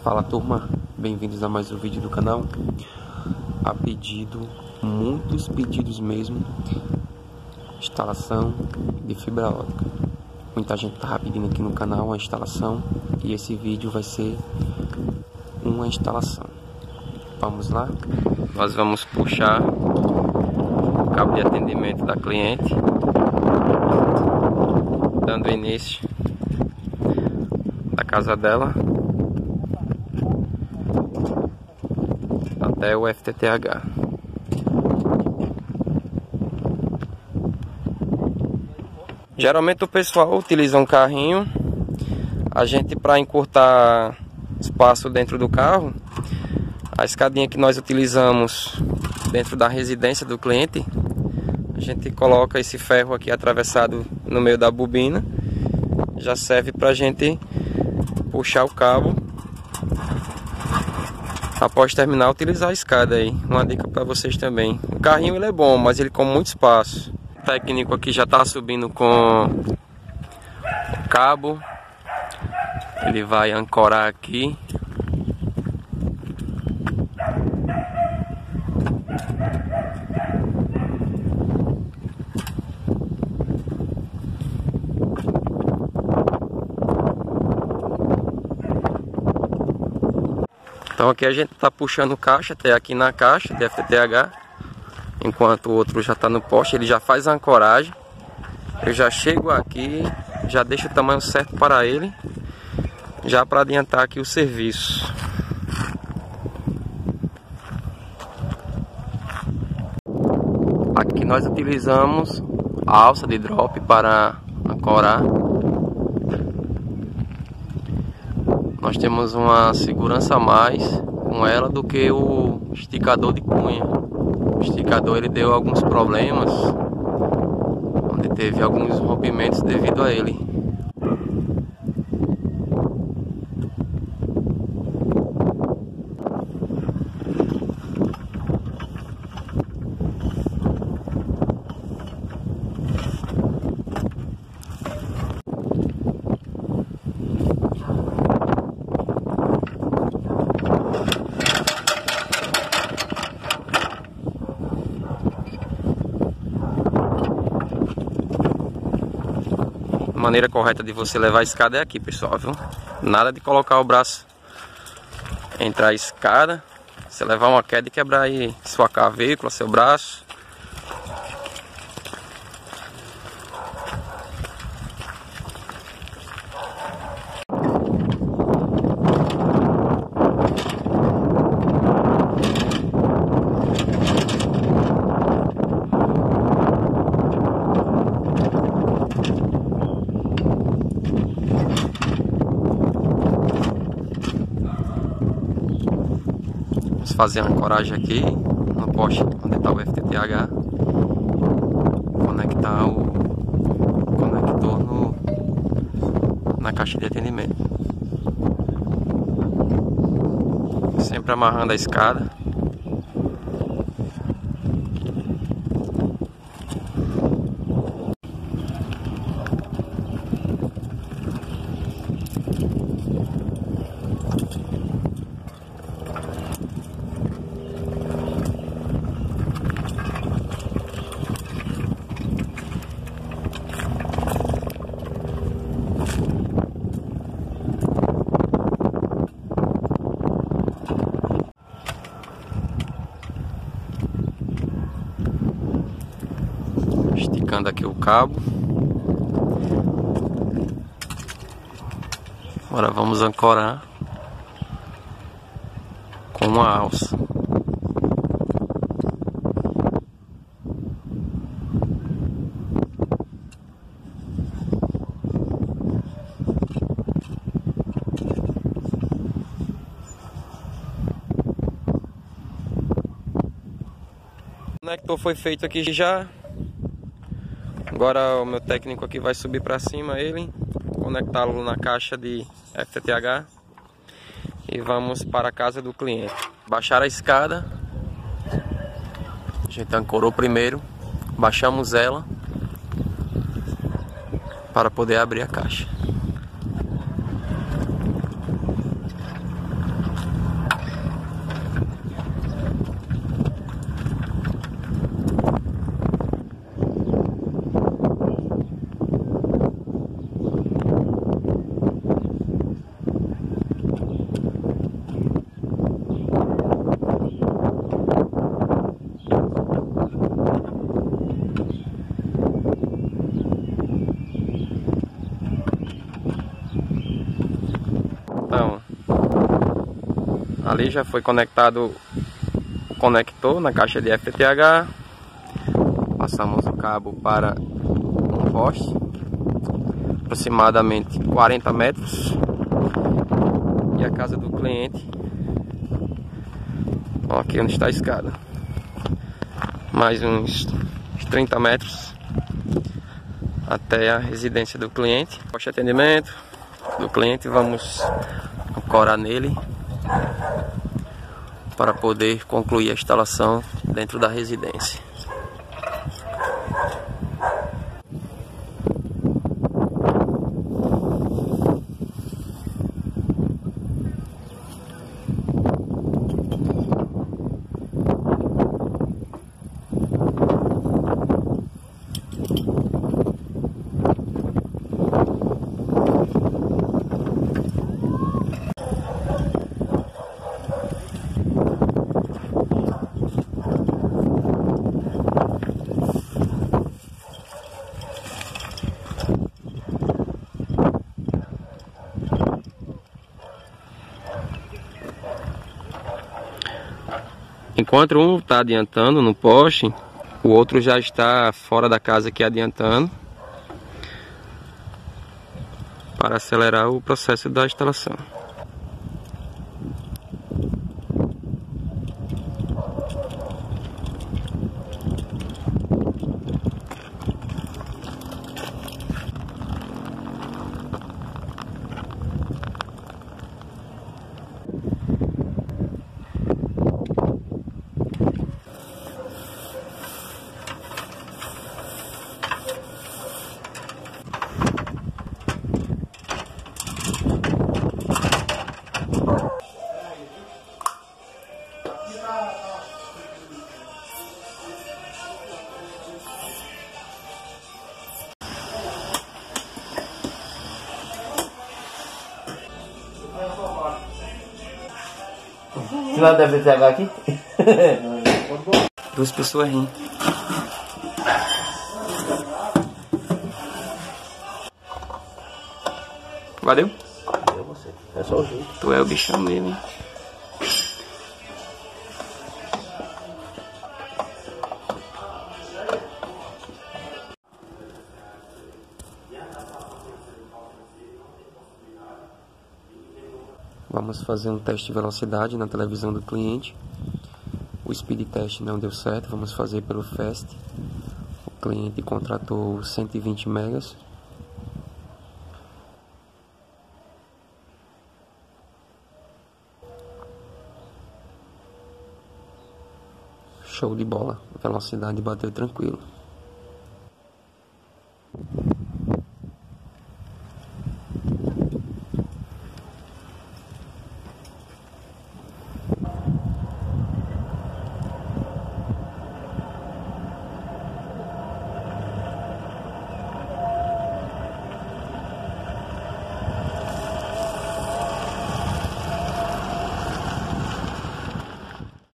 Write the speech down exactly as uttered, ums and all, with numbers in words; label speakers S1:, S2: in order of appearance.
S1: Fala turma, bem-vindos a mais um vídeo do canal. A pedido, muitos pedidos mesmo, instalação de fibra ótica. Muita gente tá pedindo aqui no canal a instalação e esse vídeo vai ser uma instalação. Vamos lá? Nós vamos puxar o cabo de atendimento da cliente, dando início da casa dela até o F T T H. Geralmente o pessoal utiliza um carrinho. A gente, para encurtar espaço dentro do carro, a escadinha que nós utilizamos dentro da residência do cliente, a gente coloca esse ferro aqui atravessado no meio da bobina. Já serve para a gente puxar o cabo após terminar, utilizar a escada aí. Uma dica para vocês também. O carrinho ele é bom, mas ele come muito espaço. O técnico aqui já está subindo com o cabo. Ele vai ancorar aqui. Então aqui a gente está puxando caixa até aqui na caixa de F T T H, enquanto o outro já está no poste. Ele já faz a ancoragem. Eu já chego aqui, já deixo o tamanho certo para ele, já para adiantar aqui o serviço. Aqui nós utilizamos a alça de drop para ancorar. Nós temos uma segurança a mais com ela do que o esticador de cunha. O esticador ele deu alguns problemas, onde teve alguns rompimentos devido a ele. A maneira correta de você levar a escada é aqui, pessoal, viu? Nada de colocar o braço entre a escada, você levar uma queda e quebrar aí sua clavícula, seu braço. Fazer a ancoragem aqui no poste onde está o F T T H, conectar o conector no, na caixa de atendimento, sempre amarrando a escada. Esticando aqui o cabo. Agora vamos ancorar com uma alça. O conector foi feito aqui já. Agora o meu técnico aqui vai subir para cima ele, conectá-lo na caixa de F T T H e vamos para a casa do cliente. Baixar a escada, a gente ancorou primeiro, baixamos ela para poder abrir a caixa. Ali já foi conectado o conector na caixa de F T H. Passamos o cabo para um poste, aproximadamente quarenta metros. E a casa do cliente, ó, aqui onde está a escada, mais uns trinta metros até a residência do cliente. Poste de atendimento do cliente, vamos ancorar nele para poder concluir a instalação dentro da residência. Enquanto um está adiantando no poste, o outro já está fora da casa aqui adiantando, para acelerar o processo da instalação.
S2: Você não deve ter água aqui?
S1: Duas pessoas rindo. Valeu?
S2: Eu você. É só o jeito.
S1: Tu é o bichão mesmo, hein? Vamos fazer um teste de velocidade na televisão do cliente. O speed test não deu certo, vamos fazer pelo fast. O cliente contratou cento e vinte megas. Show de bola, a velocidade bateu tranquilo.